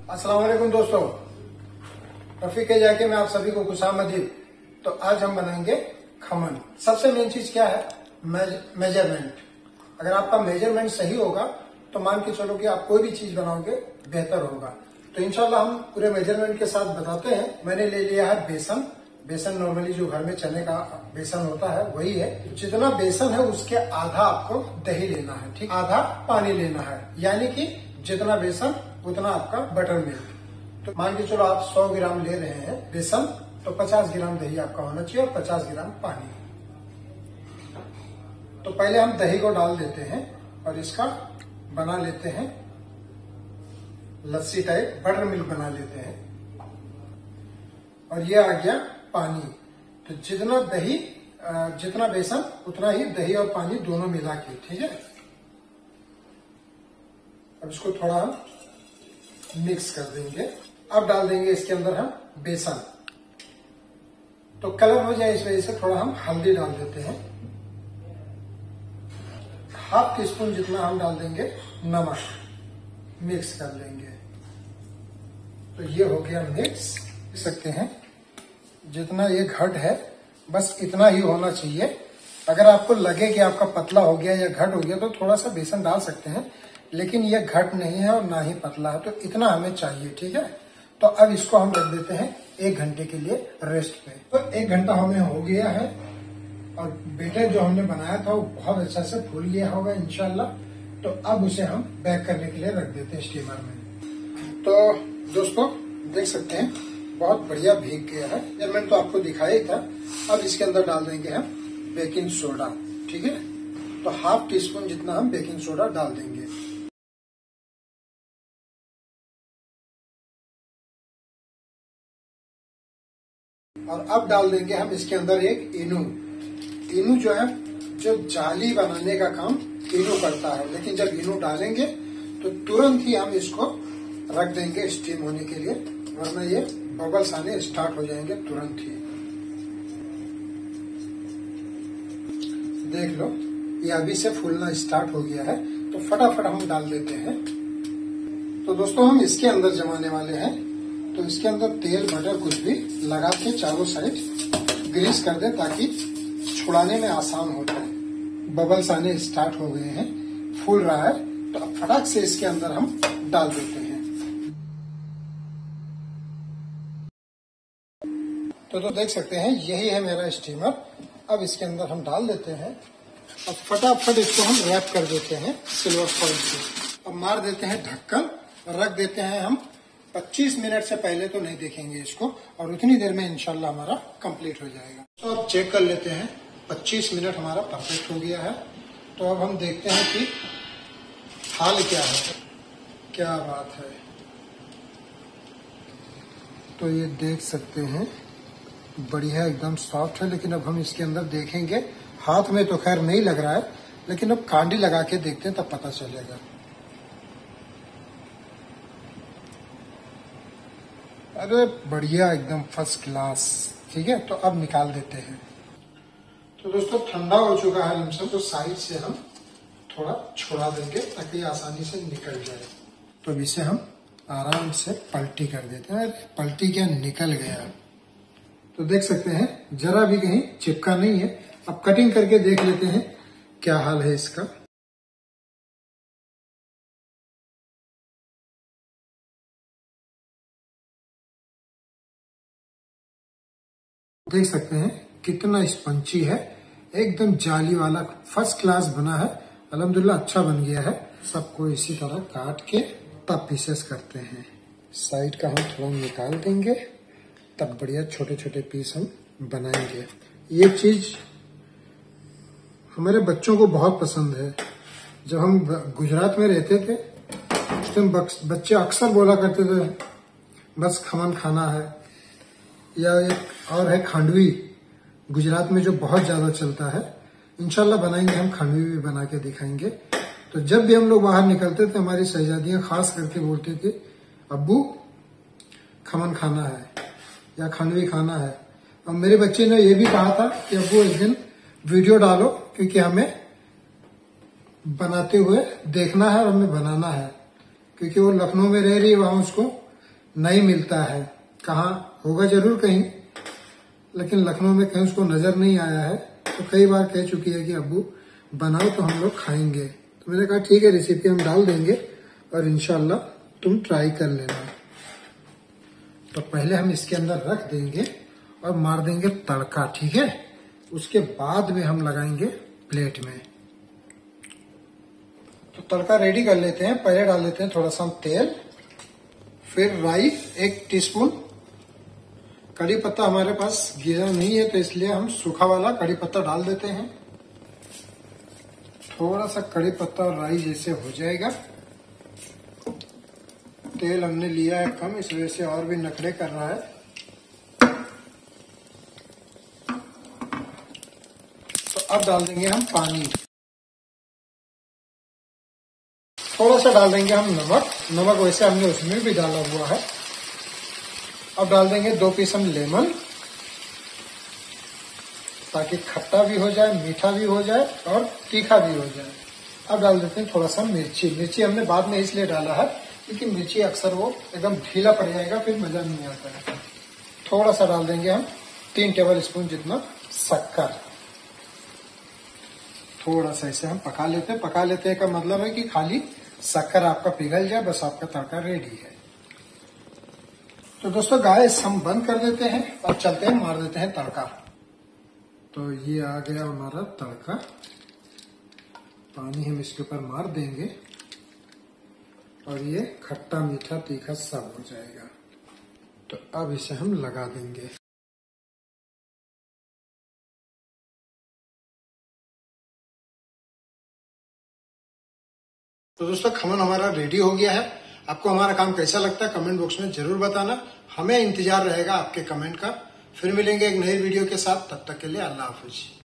अस्सलाम वालेकुम दोस्तों, रफीक जाके मैं आप सभी को खुशामदीद। तो आज हम बनाएंगे खमन। सबसे मेन चीज क्या है? मेजरमेंट। अगर आपका मेजरमेंट सही होगा तो मान के चलो कि आप कोई भी चीज बनाओगे बेहतर होगा। तो इंशाल्लाह हम पूरे मेजरमेंट के साथ बताते हैं। मैंने ले लिया है बेसन। बेसन नॉर्मली जो घर में चने का बेसन होता है वही है। जितना बेसन है उसके आधा आपको दही लेना है, ठीक, आधा पानी लेना है, यानी कि जितना बेसन उतना आपका बटर मिल्क। तो मान के चलो आप 100 ग्राम ले रहे हैं बेसन, तो 50 ग्राम दही आपका होना चाहिए और 50 ग्राम पानी। तो पहले हम दही को डाल देते हैं और इसका बना लेते हैं लस्सी टाइप, बटर मिल्क बना लेते हैं। और ये आ गया पानी। तो जितना दही जितना बेसन उतना ही दही और पानी दोनों मिला के, ठीक है। अब इसको थोड़ा हम मिक्स कर देंगे। अब डाल देंगे इसके अंदर हम बेसन। तो कलर हो जाए इस वजह से थोड़ा हम हल्दी डाल देते हैं। हाफ टी स्पून जितना हम डाल देंगे नमक। मिक्स कर लेंगे। तो ये हो गया मिक्स। देख सकते हैं जितना ये घट है बस इतना ही होना चाहिए। अगर आपको लगे कि आपका पतला हो गया या घट हो गया तो थोड़ा सा बेसन डाल सकते हैं, लेकिन ये घट नहीं है और ना ही पतला है, तो इतना हमें चाहिए, ठीक है। तो अब इसको हम रख देते हैं 1 घंटे के लिए रेस्ट पे। तो 1 घंटा हमें हो गया है और बेटर जो हमने बनाया था वो बहुत अच्छा से फूल गया होगा इंशाल्लाह। तो अब उसे हम बैक करने के लिए रख देते हैं स्टीमर में। तो दोस्तों देख सकते हैं बहुत बढ़िया भीग गया है। मैंने तो आपको दिखाया ही था। अब इसके अंदर डाल देंगे हम बेकिंग सोडा, ठीक है। तो हाफ टी स्पून जितना हम बेकिंग सोडा डाल देंगे। और अब डाल देंगे हम इसके अंदर एक इनो। इनो जो है, जो जाली बनाने का काम इनो करता है, लेकिन जब इनो डालेंगे तो तुरंत ही हम इसको रख देंगे स्टीम होने के लिए, वरना ये बबल्स आने स्टार्ट हो जाएंगे तुरंत ही। देख लो ये अभी से फूलना स्टार्ट हो गया है। तो फटाफट हम डाल देते हैं। तो दोस्तों हम इसके अंदर जमाने वाले हैं। तो इसके अंदर तेल बटर कुछ भी लगा के चारों साइड ग्रीस कर दें ताकि छुड़ाने में आसान हो जाए। बबल्स आने स्टार्ट हो गए हैं, फूल रहा है। तो अब फटाक से इसके अंदर हम डाल देते हैं। तो देख सकते हैं यही है मेरा स्टीमर। अब इसके अंदर हम डाल देते हैं। अब फटाफट इसको हम रैप कर देते हैं सिल्वर फॉइल से। अब मार देते हैं ढक्कन और रख देते हैं हम 25 मिनट से पहले तो नहीं देखेंगे इसको, और उतनी देर में इंशाल्लाह हमारा कंप्लीट हो जाएगा। तो अब चेक कर लेते हैं। 25 मिनट हमारा परफेक्ट हो गया है। तो अब हम देखते हैं कि हाल क्या है। क्या बात है। तो ये देख सकते हैं बढ़िया एकदम सॉफ्ट है। लेकिन अब हम इसके अंदर देखेंगे। हाथ में तो खैर नहीं लग रहा है, लेकिन अब कांडी लगा के देखते हैं तब पता चलेगा। अरे बढ़िया एकदम फर्स्ट क्लास, ठीक है। तो अब निकाल देते हैं। तो दोस्तों ठंडा हो चुका है लमसम, तो साइड से हम थोड़ा छुड़ा देंगे ताकि आसानी से निकल जाए। तो अब इसे हम आराम से पलटी कर देते हैं। पलटी क्या, निकल गया। तो देख सकते हैं जरा भी कहीं चिपका नहीं है। अब कटिंग करके देख लेते हैं क्या हाल है इसका। देख सकते हैं कितना स्पंची है, एकदम जाली वाला फर्स्ट क्लास बना है। अल्हम्दुलिल्लाह अच्छा बन गया है। सबको इसी तरह काट के तब पीसेस करते हैं। साइड का हम थोड़ा निकाल देंगे, तब बढ़िया छोटे छोटे पीस हम बनाएंगे। ये चीज हमारे बच्चों को बहुत पसंद है। जब हम गुजरात में रहते थे उस टाइम बच्चे अक्सर बोला करते थे बस खमन खाना है। या एक और है खांडवी, गुजरात में जो बहुत ज्यादा चलता है। इंशाल्लाह बनाएंगे हम, खांडवी भी बना के दिखाएंगे। तो जब भी हम लोग बाहर निकलते थे हमारी शहजादियां खास करके बोलती थी अब्बू खमन खाना है या खांडवी खाना है। और मेरे बच्चे ने यह भी कहा था कि अब्बू एक दिन वीडियो डालो, क्योंकि हमें बनाते हुए देखना है और हमें बनाना है। क्योंकि वो लखनऊ में रह रही है, वहां उसको नहीं मिलता है। कहाँ होगा जरूर कहीं, लेकिन लखनऊ में कहीं उसको नजर नहीं आया है। तो कई बार कह चुकी है कि अब्बू बनाओ तो हम लोग खाएंगे। तो मैंने कहा ठीक है, रेसिपी हम डाल देंगे और इंशाल्लाह तुम ट्राई कर लेना। तो पहले हम इसके अंदर रख देंगे और मार देंगे तड़का, ठीक है। उसके बाद में हम लगाएंगे प्लेट में। तो तड़का रेडी कर लेते हैं। पहले डाल देते हैं थोड़ा सा तेल, फिर राई 1 टीस्पून। कड़ी पत्ता हमारे पास गीला नहीं है तो इसलिए हम सूखा वाला कड़ी पत्ता डाल देते हैं। थोड़ा सा कड़ी पत्ता और राई जैसे हो जाएगा। तेल हमने लिया है कम, इस वजह से और भी नखरे कर रहा है। तो अब डाल देंगे हम पानी। थोड़ा सा डाल देंगे हम नमक। नमक वैसे हमने उसमें भी डाला हुआ है। अब डाल देंगे 2 पीस हम लेमन, ताकि खट्टा भी हो जाए, मीठा भी हो जाए और तीखा भी हो जाए। अब डाल देते हैं थोड़ा सा मिर्ची। मिर्ची हमने बाद में इसलिए डाला है क्योंकि मिर्ची अक्सर वो एकदम ढीला पड़ जाएगा, फिर मजा नहीं आता है। थोड़ा सा डाल देंगे हम 3 टेबल स्पून जितना शक्कर। थोड़ा सा इसे हम पका लेते हैं। पका लेते हैं का मतलब है कि खाली शक्कर आपका पिघल जाए, बस आपका तड़का रेडी है। तो दोस्तों गैस हम बंद कर देते हैं और चलते हैं, मार देते हैं तड़का। तो ये आ गया हमारा तड़का। पानी हम इसके ऊपर मार देंगे और ये खट्टा मीठा तीखा सब हो जाएगा। तो अब इसे हम लगा देंगे। तो दोस्तों खमन हमारा रेडी हो गया है। आपको हमारा काम कैसा लगता है कमेंट बॉक्स में जरूर बताना। हमें इंतजार रहेगा आपके कमेंट का। फिर मिलेंगे एक नई वीडियो के साथ, तब तक के लिए अल्लाह हाफिज।